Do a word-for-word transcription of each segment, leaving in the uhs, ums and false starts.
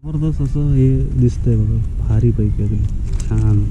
जबरदस्त असं हे दिसतंय बघा, भारी पैकी एकदम छान.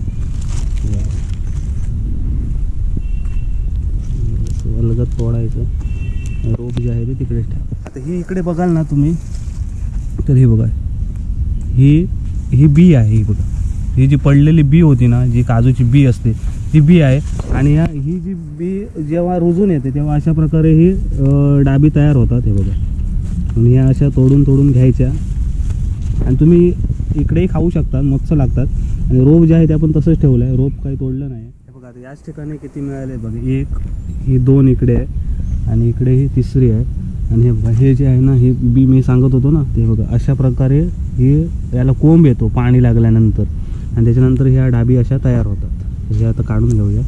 अलगत तोडायचं, रोप जे आहे ते तिकडेच ठेवा. आता ही इकडे बघाल ना तुम्ही, तर हे बघा, ही ही बी आहे. ही बघा, ही जी पडलेली बी होती ना, जी काजूची बी असते ती बी आहे. आणि ह्या ही जी बी जेव्हा रुजून येते तेव्हा अशा प्रकारे ही डाबी तयार होतात. हे बघा, आणि ह्या अशा तोडून तोडून घ्यायच्या आणि तुम्ही इकडेही खाऊ शकता, मस्त लागतात. आणि रोप जे आहे ते आपण तसंच ठेवलं आहे, रोप काही तोडलं नाही. हे बघा, आता याच ठिकाणी किती मिळाले बघा, एक, ही दोन इकडे आहे आणि इकडे ही तिसरी आहे. आणि हे बघा, हे जे आहे ना, हे बी मी सांगत होतो ना, ते बघा अशा प्रकारे हे याला कोंब येतो पाणी लागल्यानंतर आणि त्याच्यानंतर ह्या डाबी अशा तयार होतात. हे आता काढून घेऊया.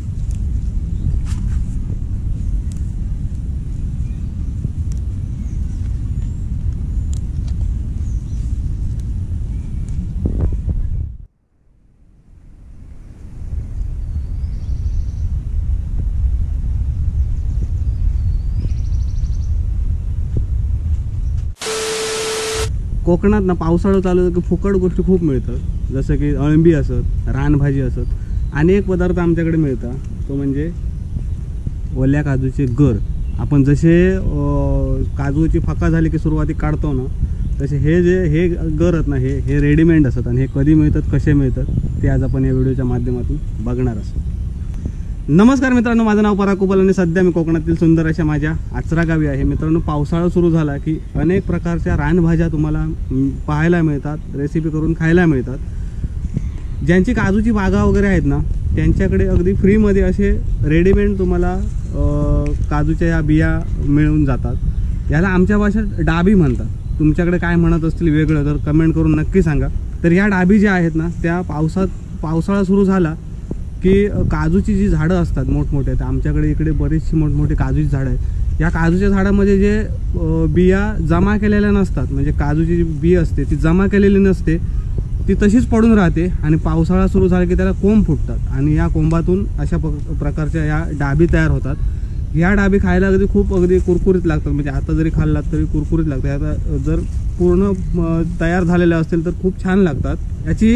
कोकणात ना पावसाळा चालू की फुकट गोष्टी खूप मिळतात, जसं की अळंबी असत, रानभाजी असत, अनेक पदार्थ आमच्याकडे मिळतात. तो म्हणजे ओल्या काजूचे गर. आपण जसे काजूची फका झाली की सुरुवाती काढतो ना, तसे हे जे हे गर आहेत ना, हे हे रेडीमेड असतात. आणि हे कधी मिळतात, कसे मिळतात, ते आज आपण या व्हिडिओच्या माध्यमातून बघणार असतो. नमस्कार मित्रांनो, माझं नाव पराग कुपल आणि सध्या मी कोकणातील सुंदर अशा माझ्या आचरा गावी आहे. मित्रांनो, पावसाळा सुरू झाला की अनेक प्रकारच्या रानभाज्या तुम्हाला पाहायला मिळतात, रेसिपी करून खायला मिळतात. ज्यांची काजूची बागा वगैरे आहेत ना, त्यांच्याकडे अगदी फ्रीमध्ये असे रेडीमेड तुम्हाला काजूच्या या बिया मिळून जातात. याला आमच्या भाषेत डाबी म्हणतात. तुमच्याकडे काय म्हणत असतील वेगळं तर कमेंट करून नक्की सांगा. तर ह्या डाबी ज्या आहेत ना, त्या पावसात पावसाळा सुरू झाला की काजूची जी झाडं असतात मोठमोठे, तर आमच्याकडे इकडे बरीचशी मोठमोठी काजूची झाडं आहेत. या काजूच्या झाडामध्ये जे बिया जमा केलेल्या नसतात, म्हणजे काजूची जी बी असते ती जमा केलेली नसते, ती तशीच पडून राहते. आणि पावसाळा सुरू झाला की त्याला कोंब फुटतात आणि या कोंबातून अशा प्रकारच्या या डाबी तयार होतात. ह्या डाबी खायला अगदी खूप अगदी कुरकुरीत लागतात. म्हणजे आता जरी खाल्लात तरी कुरकुरीत लागतात. आता जर पूर्ण तयार झालेल्या असतील तर खूप छान लागतात. याची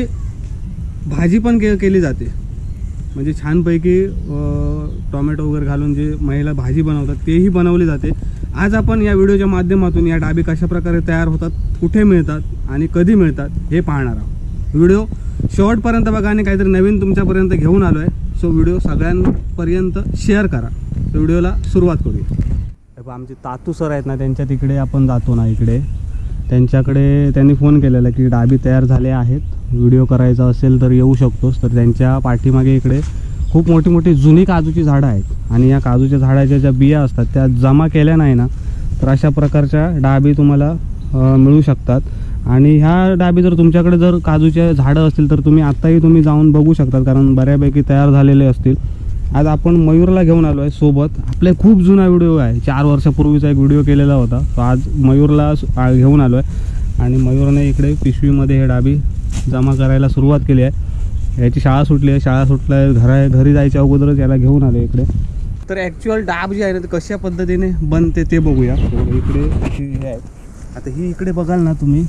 भाजी पण के केली जाते, म्हणजे छानपैकी टोमॅटो वगैरे घालून जे महिला भाजी बनवतात तेही बनवली जाते. आज आपण या व्हिडिओच्या माध्यमातून या डाबी कशा प्रकारे तयार होतात, कुठे मिळतात आणि कधी मिळतात हे पाहणार आहोत. व्हिडिओ शेवटपर्यंत बघा आणि काहीतरी नवीन तुमच्यापर्यंत घेऊन आलो आहे. सो व्हिडिओ सगळ्यांपर्यंत शेअर करा. तर व्हिडिओला सुरुवात करूया. आमचे तातू सर आहेत ना, त्यांच्या तिकडे आपण जातो ना, इकडे त्यांच्याकडे त्यांनी फोन केलेला की डाबी तयार झाले आहेत, व्हिडिओ करायचा असेल तर येऊ शकतोस. तर त्यांच्या पाठीमागे इकडे खूप मोठी मोठी जुनी काजूची झाडं आहेत आणि या काजूच्या झाडाच्या ज्या बिया असतात त्या जमा केल्या नाही ना, तर अशा प्रकारच्या डाबी तुम्हाला मिळू शकतात. आणि ह्या डाबी जर तुमच्याकडे जर काजूच्या झाडं असतील तर तुम्ही आत्ताही तुम्ही जाऊन बघू शकतात, कारण बऱ्यापैकी तयार झालेले असतील. आज आपण मयूरला घेऊन आलो आहे सोबत. आपले खूप जुना व्हिडिओ आहे, चार वर्षापूर्वीचा एक व्हिडिओ केलेला होता. तो आज मयूरला घेऊन आलो आहे आणि मयूरने इकडे पिशवीमध्ये हे डाबी जमा करायला सुरुवात केली आहे. याची शाळा सुटली आहे, शाळा सुटल्या घरा घरी जायच्या अगोदरच याला घेऊन आलो इकडे. तर ॲक्च्युअल डाब जी आहे ना, ते कशा पद्धतीने बनते ते बघूया. इकडे अशी हे आहे. आता ही इकडे बघाल ना तुम्ही,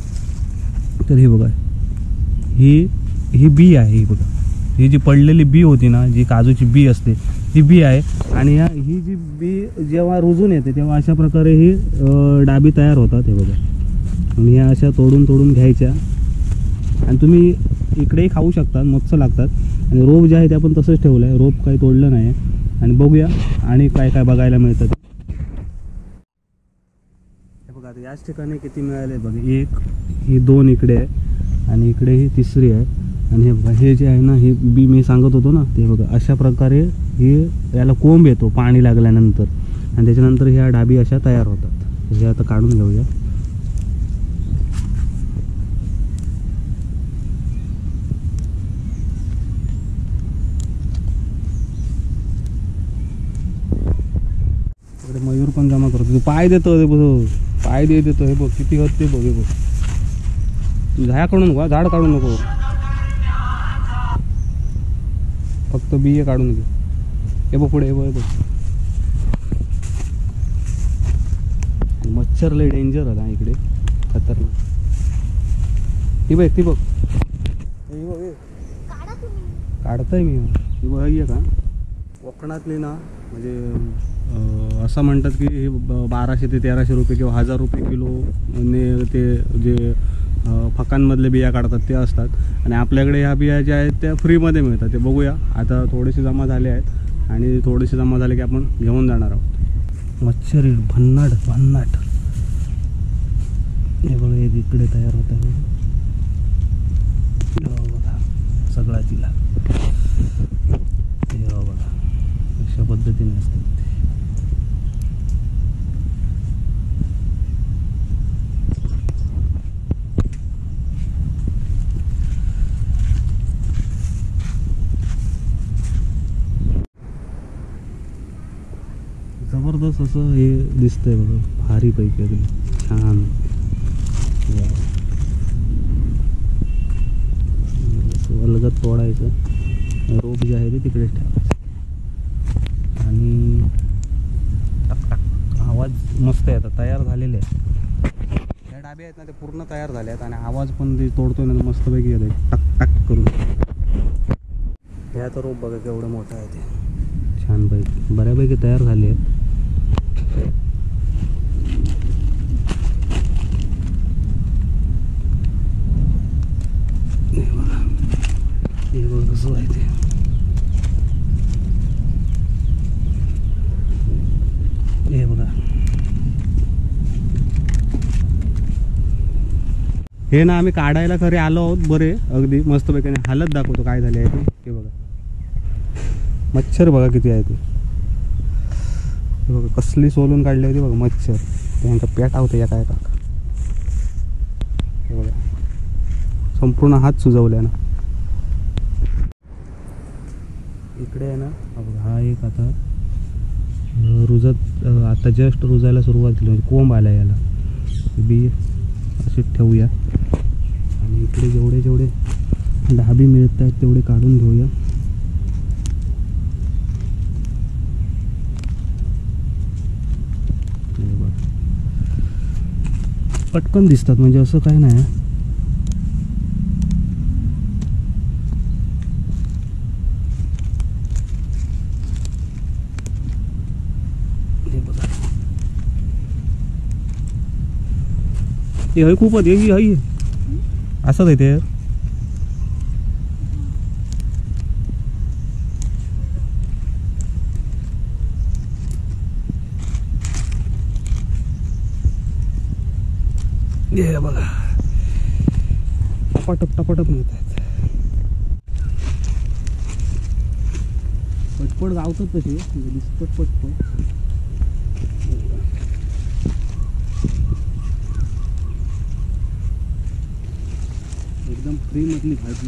तर ही बघा, ही ही बी आहे. ही बघा, ही जी पडलेली बी होती ना, जी काजूची बी असते ती बी आहे. आणि ह्या ही जी बी जेव्हा रुजून येते तेव्हा अशा प्रकारे ही डाबी तयार होतात. हे बघा, आणि ह्या अशा तोडून तोडून घ्यायच्या आणि तुम्ही इकडेही खाऊ शकता, मस्त लागतात. आणि रोप जे आहे ते आपण तसंच ठेवलं आहे, रोप काही तोडलं नाही. आणि बघूया आणि काय काय बघायला मिळतं. हे बघा, आता याच ठिकाणी किती मिळाले बघा, एक, ही दोन इकडे आहे आणि इकडे ही तिसरी आहे. आणि हे बघा, हे जे आहे ना, हे बी मी सांगत होतो ना, ते बघा अशा प्रकारे हे याला कोंब येतो पाणी लागल्यानंतर आणि त्याच्यानंतर ह्या डाबी अशा तयार होतात. हे आता काढून घेऊया. मयूर पण जमा करतो, तू पाय देतो, हे बघ पाय दे देतो, हे बघ किती होत ते बघ. हे बघ, तू झाड काढू नको, झाड काढू नको, फक्त बिये काढून घे. हे बघ पुढे, हे बघ, मच्छर लय डेंजर होता इकडे, खतरनाक. ती बघ ती बघ ही बघ हे. काढतोय मी ही बघ ही आहे का कोकणातली ना म्हणजे अं, असं म्हणतात की हे ब- बाराशे ते तेराशे रुपये किंवा हजार रुपये किलो ने ते जे अं, फकांमधले बिया काढतात ते असतात आणि आपल्याकडे ह्या बिया ज्या आहेत त्या फ्रीमध्ये मिळतात. ते बघूया आता थोडेसे जमा झाले आहेत आणि थोडेसे जमा झाले की आपण घेऊन जाणार आहोत. मच्छर भन्नाट भन्नाट हे बघा एक इकडे तयार होत आहे बघा सगळा तिला हे बघा अशा पद्धतीने असतात ते. जबरदस्त असं हे दिसतंय बघा भारी पैकी एकदम छान. अलगत तोडायचं रोप जे आहे ते तिकडेच ठेवायचं आणि टक टक आवाज मस्त आहे. आता तयार झालेले आहे ह्या डाबे आहेत ना ते पूर्ण तयार झाले आहेत आणि आवाज पण ते तोडतोय ना मस्तपैकी येते टक टक करून. हे आता रोप बघा केवढं मोठं आहे ते छानपैकी बऱ्यापैकी तयार झाले आहेत. हे बघा हे बघा कसं आहे ते हे बघा हे ना आम्ही काढायला खरे आलो आहोत बरे अगदी मस्तपैकी हालत दाखवतो काय झाले आहे ते. हे बघा मच्छर बघा किती आहे ते. हे बघा कसली सोलून काढली होती बघा मच्छर त्यांना पेट आवते या काय का. हे बघा संपूर्ण हात सुजवल्या ना. इकडे आहे ना हा एक आता रुजत आता जस्ट रुजायला सुरुवात केली म्हणजे कोंब आला याला बी असेच ठेवूया आणि इकडे जेवढे जेवढे डाबी मिळत आहेत तेवढे काढून घेऊया. पटकन दिसतात म्हणजे असं काय नाही. हे बघा हे हय खूपच हे हय असंच आहे ते. हे बघा टपाटप टपाटप मिळत आहेत पटपट गावतात तसे म्हणजे दिसतात पटपट. एकदम फ्री मधली भाजी.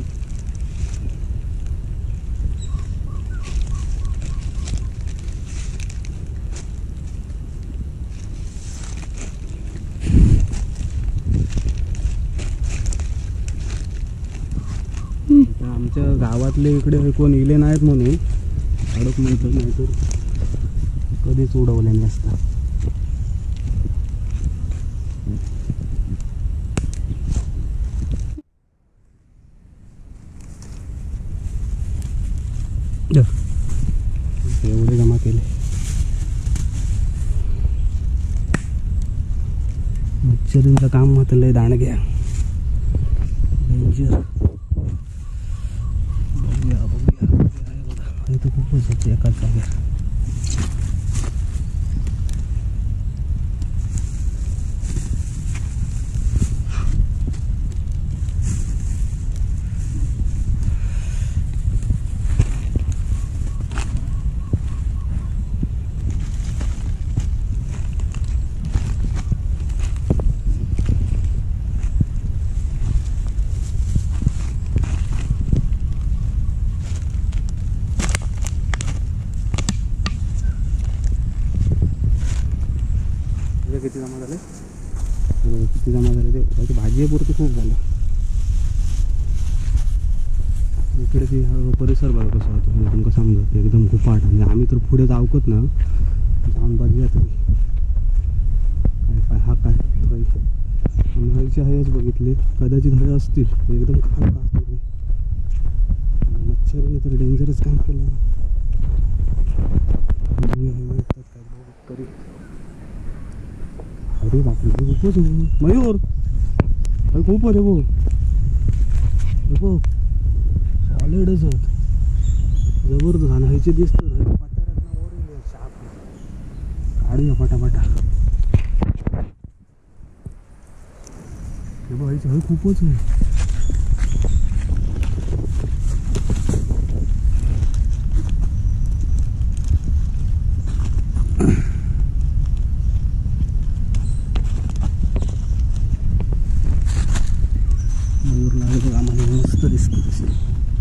आमच्या गावातले इकडे कोण इले नाहीत म्हणून अडक म्हणतो नाही तर कधीच उडवले नसतात. एवढे जमा केले मच्छरींचं काम मात्र लय दाण घ्या डेंजर. बघूया बघूया बघा इथं खूपच होते एकाच जागेवर. किती जमा झाले किती जमा झाले ते त्याची भाजी पुरती खूप झालं. इकडे ती परिसर बघा कसा होतो म्हणजे तुमका समजत एकदम गुपाट म्हणजे आम्ही तर पुढे जाऊकत ना जाऊन बघूया तरी काय काय हा काय हळीची हळच बघितले, कदाचित हळ असतील, एकदम खाम पाहते. मच्छरने तर डेंजरच काम केलं. अरे बापरे, खूपच मयूर, अरे खूप अरे भाऊ सॉलिडच होत, जबरदस्त. आणि ह्याचे दिसतं काढूया पटापटा. ह्याची हळ खूपच आहे. मयूर लागत आम्हाला मस्त दिसतो तसे.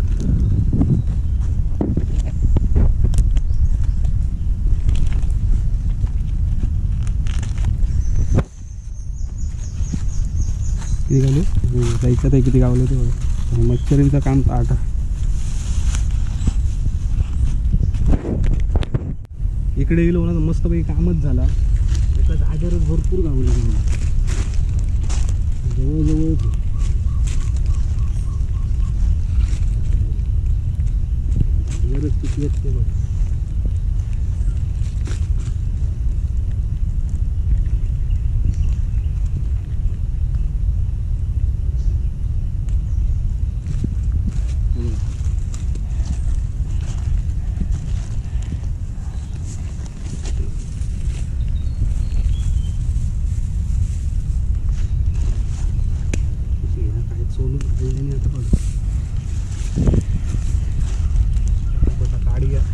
किती गावले जायचं आहे, किती गावले ते मच्छरींचं काम ताट. इकडे गेलो ना मस्तपैकी कामच झाला. एका जागेवरच भरपूर गावले जवळजवळ. किती आहेत ते बघ. सोलून खाल्ल्याने आता बघ काढी घ्या.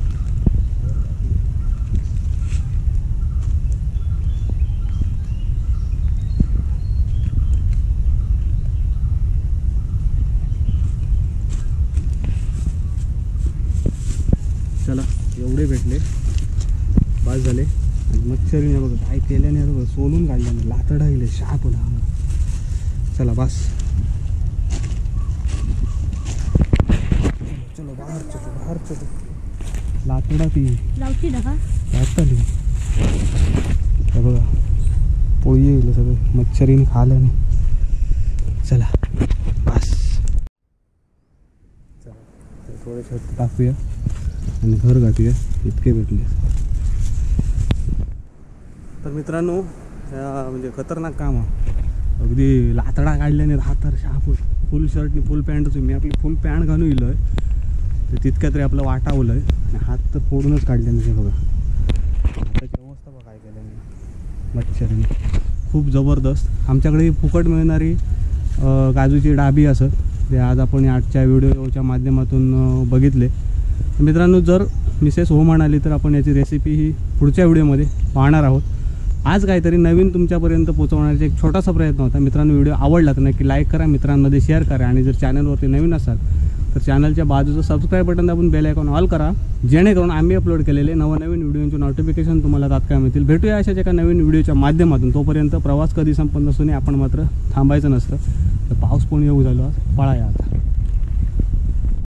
चला एवढे भेटले बास झाले. आणि मच्छरीने बघा काय केल्याने आता बघा सोलून काढल्याने लातडा गेले शाप होता. चला बस, चलो बाहेर चलो बाहेर चलो. लातडा ती लावची का लातली बघा पोळी येईल सगळे मच्छरीने खाल्याने. चला बस, चला थोडे छत टाकूया आणि घर गाठूया. इतके भेटले. तर मित्रांनो म्हणजे खतरनाक काम आहे. अगदी लातडा काढल्याने राहतात शाप. फुल शर्टनी फुल पॅन्टच. मी आपली फुल पॅन्ट घालून येलो आहे तर तितक्या तरी आपलं वाटावलं आहे. आणि हात तर फोडूनच काढल्याने ते बघा. हाताची अवस्था बघा काय केल्याने मच्छरीने. खूप जबरदस्त. आमच्याकडे फुकट मिळणारी काजूची डाबी असत ते आज आपण आजच्या व्हिडिओच्या माध्यमातून बघितले. मित्रांनो जर मिसेस हो म्हणाली तर आपण याची रेसिपी ही पुढच्या व्हिडिओमध्ये पाहणार आहोत. आज काहीतरी नवीन तुमच्यापर्यंत पोहोचवण्याचा एक छोटासा प्रयत्न होता. मित्रांनो व्हिडिओ आवडला तर नक्की लाईक करा, मित्रांमध्ये शेअर करा. आणि जर चॅनलवरती नवीन असाल तर चॅनलच्या बाजूचं सबस्क्राईब बटन दाबून बेल आयकॉन ऑल करा, जेणेकरून आम्ही अपलोड केलेले नवनवीन व्हिडिओचे नोटिफिकेशन तुम्हाला तात्काळ मिळतील. भेटूया अशाच एका नवीन व्हिडिओच्या माध्यमातून. तोपर्यंत प्रवास कधी संपन्न नसून आपण मात्र थांबायचं नसतं. तर पाऊस पण येऊ झालो, पळाया आता.